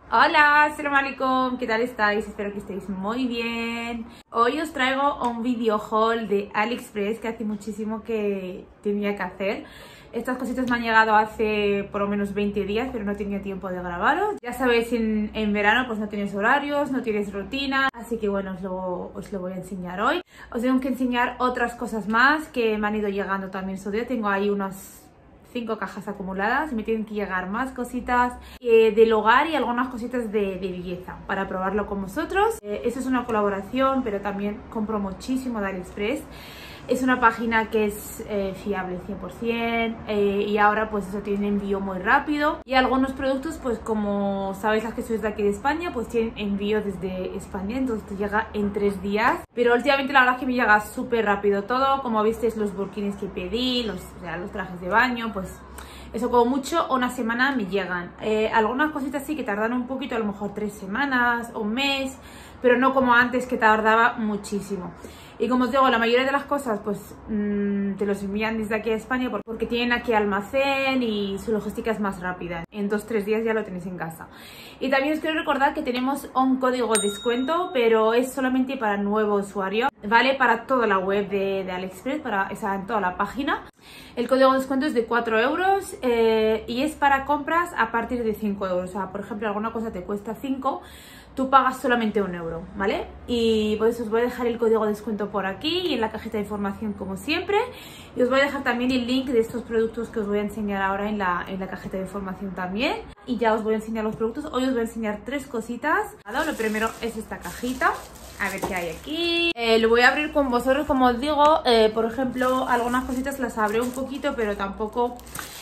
Hola, Assalamu alaikum, ¿qué tal estáis? Espero que estéis muy bien. Hoy os traigo un video haul de AliExpress que hace muchísimo que tenía que hacer. Estas cositas me han llegado hace por lo menos 20 días, pero no tenía tiempo de grabaros. Ya sabéis, en verano pues no tienes horarios, no tienes rutina, así que bueno, os lo voy a enseñar hoy. Os tengo que enseñar otras cosas más que me han ido llegando también. Yo tengo ahí unas 5 cajas acumuladas y me tienen que llegar más cositas del hogar y algunas cositas de belleza para probarlo con vosotros. Esto es una colaboración, pero también compro muchísimo de AliExpress. Es una página que es fiable 100% y ahora pues eso tiene envío muy rápido. Y algunos productos pues como sabéis las que sois de aquí de España pues tienen envío desde España, entonces te llega en 3 días. Pero últimamente la verdad es que me llega súper rápido todo. Como visteis los burkinis que pedí, los trajes de baño, pues eso como mucho una semana me llegan. Algunas cositas sí que tardan un poquito, a lo mejor 3 semanas o un mes, pero no como antes que tardaba muchísimo. Y como os digo, la mayoría de las cosas pues te los envían desde aquí a España porque tienen aquí almacén y su logística es más rápida. En 2-3 días ya lo tenéis en casa. Y también os quiero recordar que tenemos un código de descuento, pero es solamente para nuevo usuario. Vale para toda la web de AliExpress, en toda la página. El código de descuento es de 4 euros y es para compras a partir de 5 euros. O sea, por ejemplo, alguna cosa te cuesta 5, tú pagas solamente 1 euro, ¿vale? Y pues os voy a dejar el código de descuento por aquí y en la cajita de información como siempre. Y os voy a dejar también el link de estos productos que os voy a enseñar ahora en la cajita de información también. Y ya os voy a enseñar los productos. Hoy os voy a enseñar 3 cositas. Lo primero es esta cajita. A ver qué hay aquí. Lo voy a abrir con vosotros, como os digo. Por ejemplo, algunas cositas las abrí un poquito, pero tampoco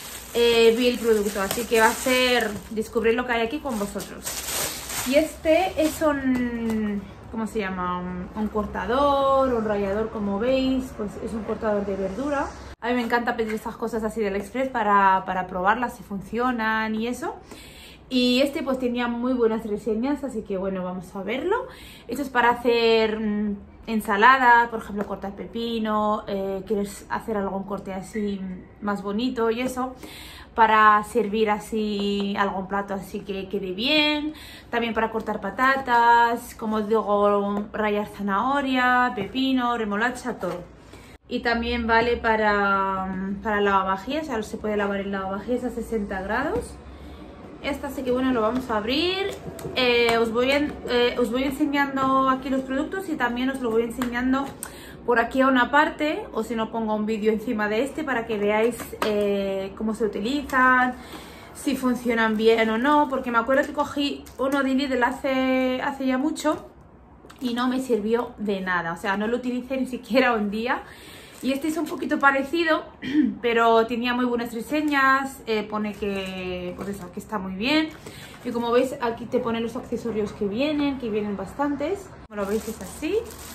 vi el producto. Así que va a ser descubrir lo que hay aquí con vosotros. Y este es un, ¿cómo se llama? Un cortador, un rallador, como veis. Pues es un cortador de verdura. A mí me encanta pedir estas cosas así del AliExpress para probarlas, si funcionan y eso. Y este pues tenía muy buenas reseñas, así que bueno, vamos a verlo. Esto es para hacer ensalada, por ejemplo, cortar pepino, quieres hacer algún corte así más bonito y eso. Para servir así algún plato así que quede bien. También para cortar patatas, como os digo, rallar zanahoria, pepino, remolacha, todo. Y también vale para lavavajillas, ahora se puede lavar el lavavajillas a 60 grados. Esta así que bueno, lo vamos a abrir. Os voy enseñando aquí los productos y también os lo voy enseñando por aquí a una parte, o si no pongo un vídeo encima de este para que veáis cómo se utilizan, si funcionan bien o no, porque me acuerdo que cogí uno de Lidl hace ya mucho y no me sirvió de nada, o sea, no lo utilicé ni siquiera un día. Y este es un poquito parecido, pero tenía muy buenas reseñas, pone que, pues eso, que está muy bien. Y como veis, aquí te pone los accesorios que vienen bastantes. Como lo veis, es así.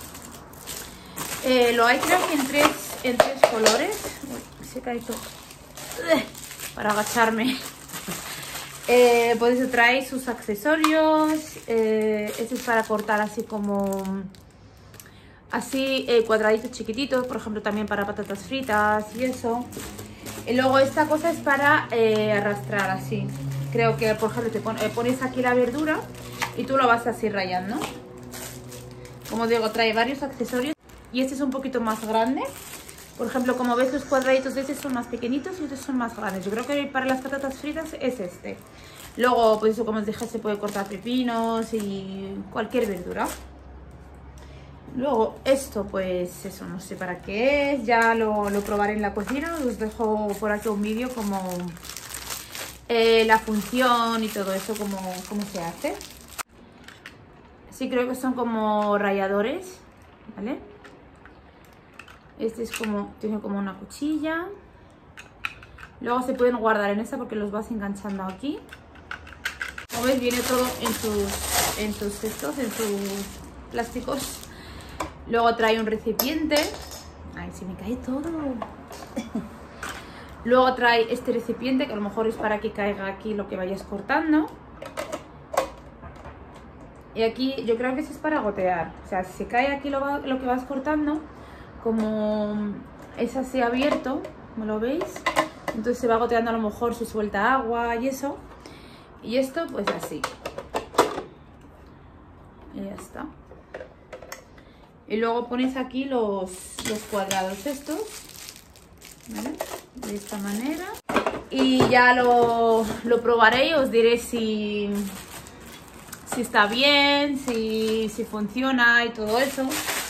Lo hay creo que en tres colores. Uy, se cae todo. Para agacharme. Pues eso trae sus accesorios. Este es para cortar así como... Así cuadraditos chiquititos, por ejemplo también para patatas fritas y eso. Y luego esta cosa es para arrastrar así. Creo que por ejemplo pones aquí la verdura y tú lo vas así rayando. Como digo, trae varios accesorios. Y este es un poquito más grande. Por ejemplo, como ves, los cuadraditos de este son más pequeñitos y estos son más grandes. Yo creo que para las patatas fritas es este. Luego, pues eso, como os dije, se puede cortar pepinos y cualquier verdura. Luego esto pues eso no sé para qué es, ya lo probaré en la cocina. Os dejo por aquí un vídeo como la función y todo eso, cómo se hace. Sí, creo que son como ralladores, ¿vale? Este es como, tiene como una cuchilla. Luego se pueden guardar en esta porque los vas enganchando aquí. Como veis, viene todo en sus plásticos. Luego trae un recipiente. Ay, se me cae todo. Luego trae este recipiente que a lo mejor es para que caiga aquí lo que vayas cortando. Y aquí yo creo que eso es para gotear. O sea, si se cae aquí lo que vas cortando, como es así abierto, ¿me lo veis? Entonces se va goteando, a lo mejor se suelta agua y eso. Y esto pues así. y ya está. Y luego pones aquí los cuadrados estos, ¿vale? De esta manera. Y ya lo probaré y os diré si está bien, si funciona y todo eso.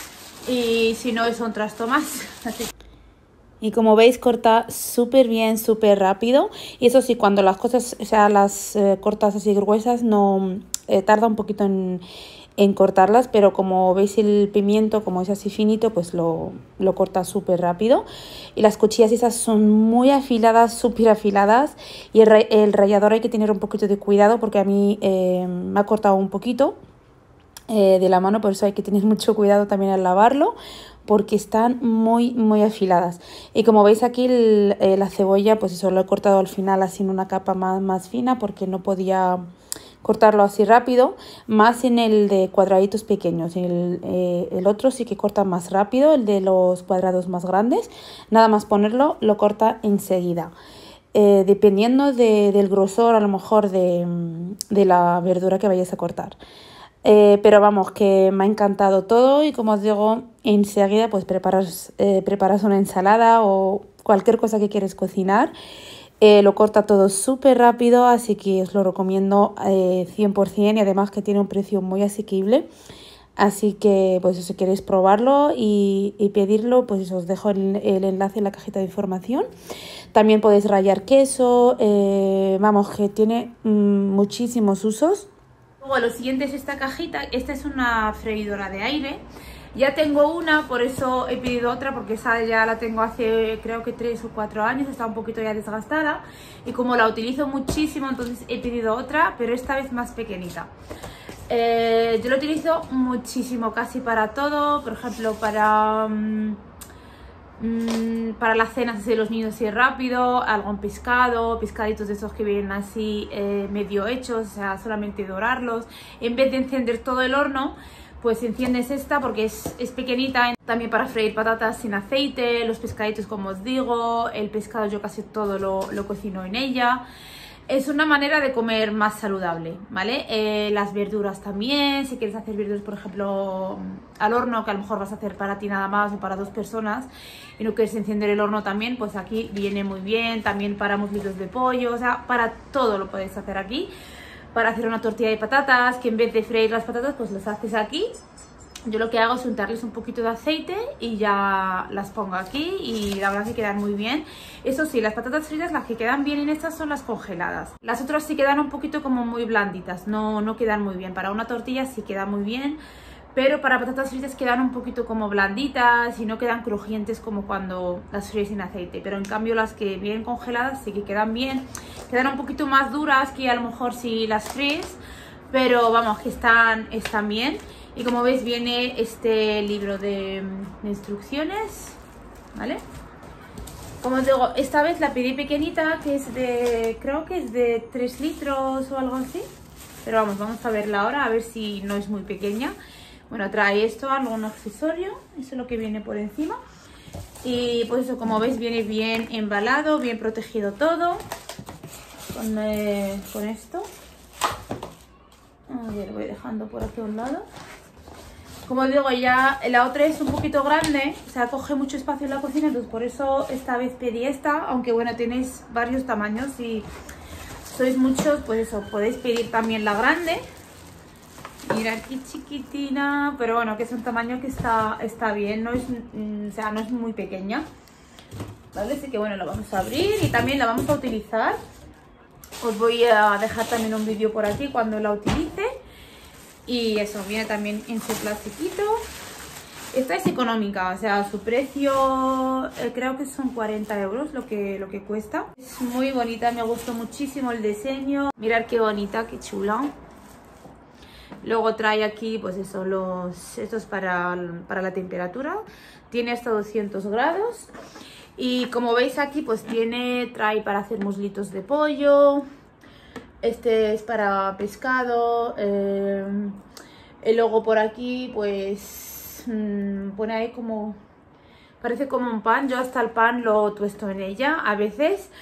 Y si no, es un trasto más. Así. Y como veis, corta súper bien, súper rápido. Y eso sí, cuando las cosas, o sea, las cortas así gruesas, no tarda un poquito en cortarlas, pero como veis el pimiento, como es así finito, pues lo corta súper rápido. Y las cuchillas esas son muy afiladas, súper afiladas. Y el rallador hay que tener un poquito de cuidado porque a mí me ha cortado un poquito de la mano, por eso hay que tener mucho cuidado también al lavarlo, porque están muy afiladas. Y como veis aquí la cebolla, pues eso lo he cortado al final así en una capa más fina, porque no podía cortarlo así rápido, más en el de cuadraditos pequeños. El otro sí que corta más rápido, el de los cuadrados más grandes, nada más ponerlo lo corta enseguida. Dependiendo del grosor a lo mejor de la verdura que vayáis a cortar. Pero vamos, que me ha encantado todo y como os digo, enseguida pues preparas una ensalada o cualquier cosa que quieres cocinar. Lo corta todo súper rápido, así que os lo recomiendo 100% y además que tiene un precio muy asequible. Así que pues si queréis probarlo y pedirlo, pues os dejo el enlace en la cajita de información. También podéis rallar queso, vamos, que tiene muchísimos usos. Luego lo siguiente es esta cajita. Esta es una freidora de aire. Ya tengo una, por eso he pedido otra, porque esa ya la tengo hace creo que 3 o 4 años, está un poquito ya desgastada. Y como la utilizo muchísimo, entonces he pedido otra, pero esta vez más pequeñita. Yo lo utilizo muchísimo, casi para todo, por ejemplo para las cenas así de los niños así rápido, algún pescado, pescaditos de esos que vienen así medio hechos, o sea, solamente dorarlos. En vez de encender todo el horno, pues enciendes esta porque es pequeñita. También para freír patatas sin aceite, los pescaditos como os digo, el pescado yo casi todo lo cocino en ella. Es una manera de comer más saludable, ¿vale? Las verduras también, si quieres hacer verduras, por ejemplo, al horno, que a lo mejor vas a hacer para ti nada más o para 2 personas y no quieres encender el horno también, pues aquí viene muy bien. También para muslitos de pollo, o sea, para todo lo podéis hacer aquí. Para hacer una tortilla de patatas, que en vez de freír las patatas, pues las haces aquí. Yo lo que hago es untarles un poquito de aceite y ya las pongo aquí y la verdad que quedan muy bien. Eso sí, las patatas fritas, las que quedan bien en estas son las congeladas. Las otras sí quedan un poquito como muy blanditas, no quedan muy bien. Para una tortilla sí queda muy bien, pero para patatas fritas quedan un poquito como blanditas y no quedan crujientes como cuando las fríes sin aceite. Pero en cambio las que vienen congeladas sí que quedan bien. Quedan un poquito más duras que a lo mejor si las fríes, pero vamos, que están bien. Y como veis viene este libro de instrucciones, ¿vale? Como os digo, esta vez la pedí pequeñita, que es de, creo que es de 3 litros o algo así. Pero vamos a verla ahora, a ver si no es muy pequeña. Bueno, trae esto, algún accesorio, eso es lo que viene por encima. Y pues eso, como veis, viene bien embalado, bien protegido todo. Con esto. A ver, voy dejando por aquí a un lado. Como os digo, ya la otra es un poquito grande, o sea, coge mucho espacio en la cocina, entonces por eso esta vez pedí esta, aunque bueno, tenéis varios tamaños, si sois muchos, pues eso, podéis pedir también la grande. Mira aquí chiquitina, pero bueno, que es un tamaño que está bien, no es, o sea, no es muy pequeña, ¿vale? Así que bueno, la vamos a abrir y también la vamos a utilizar. Os voy a dejar también un vídeo por aquí cuando la utilice. Y eso, viene también en su plastiquito. Esta es económica, o sea, su precio creo que son 40 euros lo que cuesta. Es muy bonita, me gustó muchísimo el diseño. Mirad qué bonita, qué chula. Luego trae aquí, pues eso, estos para la temperatura. Tiene hasta 200 grados. Y como veis aquí, pues trae para hacer muslitos de pollo. Este es para pescado. El logo por aquí, pues pone ahí como, parece como un pan. Yo hasta el pan lo tuesto en ella a veces.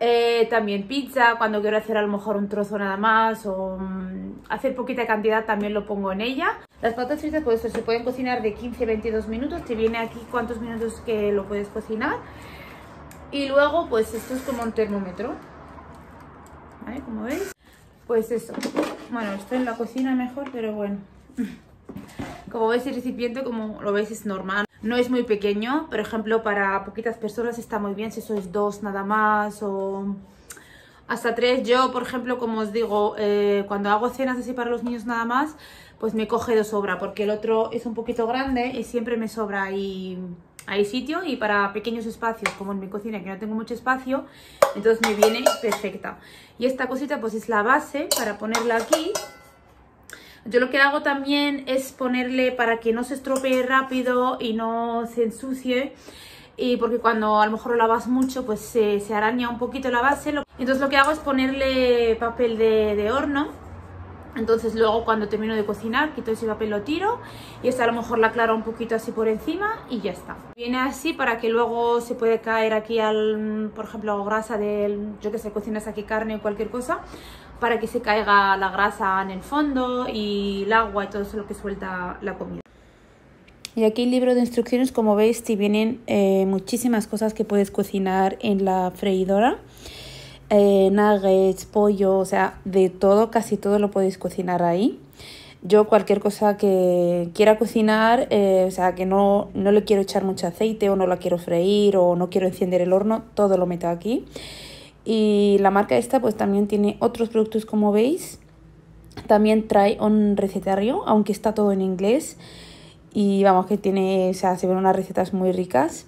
También pizza, cuando quiero hacer a lo mejor un trozo nada más o hacer poquita cantidad también lo pongo en ella. Las patatas fritas pues se pueden cocinar de 15-22 minutos, te viene aquí cuántos minutos que lo puedes cocinar. Y luego pues esto es como un termómetro, ¿vale? Como veis, pues eso. Bueno, esto en la cocina mejor, pero bueno. Como veis el recipiente, como lo veis, es normal. No es muy pequeño, por ejemplo, para poquitas personas está muy bien si sois 2 nada más o hasta 3. Yo, por ejemplo, como os digo, cuando hago cenas así para los niños nada más, pues me coge de sobra, porque el otro es un poquito grande y siempre me sobra ahí sitio, y para pequeños espacios, como en mi cocina que no tengo mucho espacio, entonces me viene perfecta. Y esta cosita pues es la base para ponerla aquí. Yo lo que hago también es ponerle para que no se estropee rápido y no se ensucie, y porque cuando a lo mejor lo lavas mucho pues se araña un poquito la base. Entonces lo que hago es ponerle papel de horno. Entonces luego cuando termino de cocinar quito ese papel, lo tiro y esta a lo mejor la aclaro un poquito así por encima y ya está. Viene así para que luego se puede caer aquí por ejemplo, grasa yo que sé, cocinas aquí carne o cualquier cosa, para que se caiga la grasa en el fondo y el agua y todo eso lo que suelta la comida. Y aquí el libro de instrucciones, como veis, te vienen muchísimas cosas que puedes cocinar en la freidora. Nuggets, pollo, o sea, de todo, casi todo lo podéis cocinar ahí. Yo cualquier cosa que quiera cocinar, o sea, que no le quiero echar mucho aceite o no la quiero freír o no quiero encender el horno, todo lo meto aquí. Y la marca esta pues también tiene otros productos, como veis. También trae un recetario, aunque está todo en inglés. Y vamos, que tiene, o sea, se ven unas recetas muy ricas.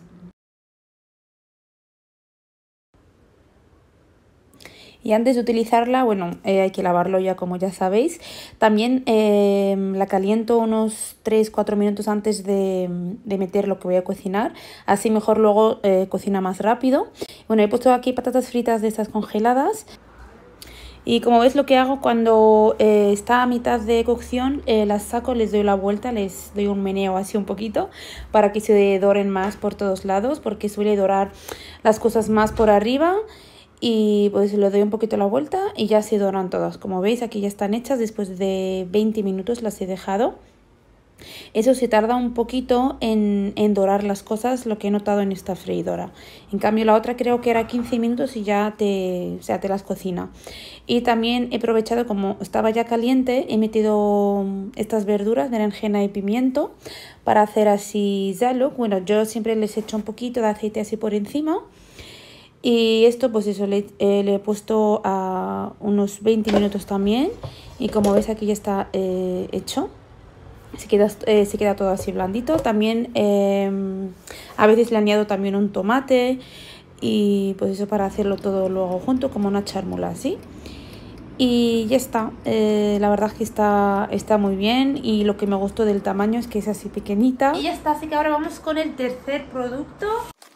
Y antes de utilizarla, bueno, hay que lavarlo ya, como ya sabéis. También la caliento unos 3-4 minutos antes de meter lo que voy a cocinar. Así mejor luego cocina más rápido. Bueno, he puesto aquí patatas fritas de estas congeladas. Y como veis, lo que hago cuando está a mitad de cocción, las saco, les doy la vuelta, les doy un meneo así un poquito para que se doren más por todos lados, porque suele dorar las cosas más por arriba. Y pues le doy un poquito la vuelta y ya se doran todas. Como veis, aquí ya están hechas, después de 20 minutos las he dejado. Eso se tarda un poquito en dorar las cosas, lo que he notado en esta freidora. En cambio la otra creo que era 15 minutos y ya te las cocina. Y también he aprovechado, como estaba ya caliente, he metido estas verduras, berenjena y pimiento, para hacer así zaluk. Bueno, yo siempre les echo un poquito de aceite así por encima. Y esto pues eso, le he puesto a unos 20 minutos también. Y como veis aquí ya está hecho. Se queda todo así blandito. También a veces le añado también un tomate. Y pues eso, para hacerlo todo luego junto, como una charmula así. Y ya está. La verdad es que está muy bien. Y lo que me gustó del tamaño es que es así pequeñita. Y ya está, así que ahora vamos con el tercer producto.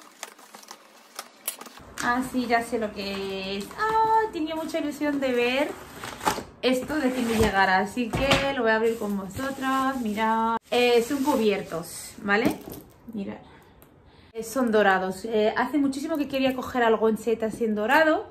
Ah, sí, ya sé lo que es. Ah, tenía mucha ilusión de ver esto, de que me llegara. Así que lo voy a abrir con vosotros. Mirad. Son cubiertos, ¿vale? Mirad. Son dorados. Hace muchísimo que quería coger algo en set así en dorado.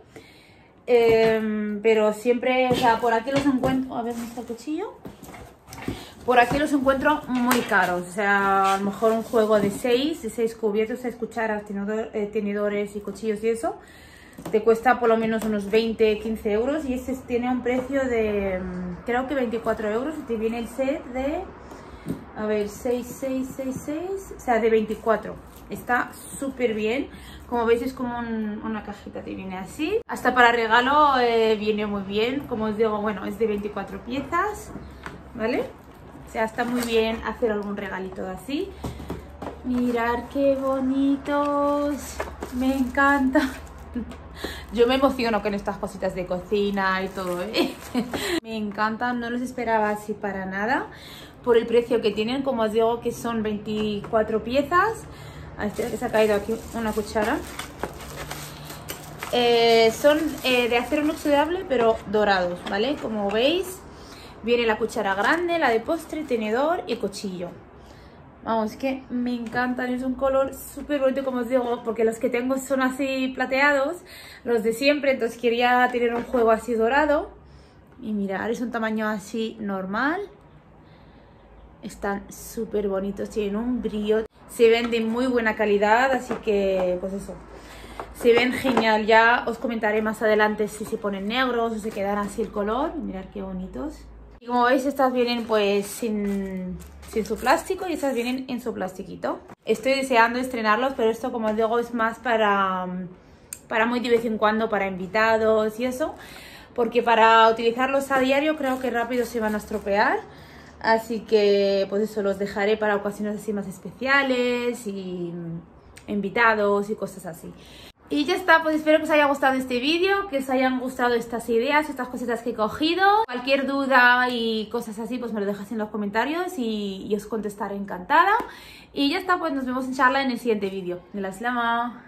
Pero siempre, o sea, por aquí los encuentro. A ver, ¿dónde está el cuchillo? Por aquí los encuentro muy caros, o sea, a lo mejor un juego de 6 cubiertos, 6 cucharas, tenedores y cuchillos y eso, te cuesta por lo menos unos 20-15 euros, y este tiene un precio de, creo que 24 euros, y te viene el set de, a ver, 6, o sea, de 24. Está súper bien, como veis es como una cajita, te viene así. Hasta para regalo viene muy bien, como os digo, bueno, es de 24 piezas, ¿vale? O sea, está muy bien hacer algún regalito así. Mirad qué bonitos. Me encanta. Yo me emociono con estas cositas de cocina y todo, ¿eh? Me encantan, no los esperaba así para nada. Por el precio que tienen, como os digo, que son 24 piezas. A ver, se ha caído aquí una cuchara. Son de acero inoxidable, pero dorados, ¿vale? Como veis. Viene la cuchara grande, la de postre, tenedor y cuchillo. Vamos, que me encantan, es un color súper bonito, como os digo, porque los que tengo son así plateados, los de siempre, entonces quería tener un juego así dorado. Y mirad, es un tamaño así normal. Están súper bonitos, tienen un brillo, se ven de muy buena calidad, así que pues eso, se ven genial. Ya os comentaré más adelante si se ponen negros o se quedan así el color. Mirad qué bonitos. Y como veis, estas vienen pues sin su plástico y estas vienen en su plastiquito. Estoy deseando estrenarlos, pero esto, como os digo, es más para muy de vez en cuando, para invitados y eso. Porque para utilizarlos a diario creo que rápido se van a estropear. Así que pues eso, los dejaré para ocasiones así más especiales y invitados y cosas así. Y ya está, pues espero que os haya gustado este vídeo, que os hayan gustado estas ideas, estas cositas que he cogido. Cualquier duda y cosas así, pues me lo dejáis en los comentarios y os contestaré encantada. Y ya está, pues nos vemos inshallah en el siguiente vídeo. Gracias.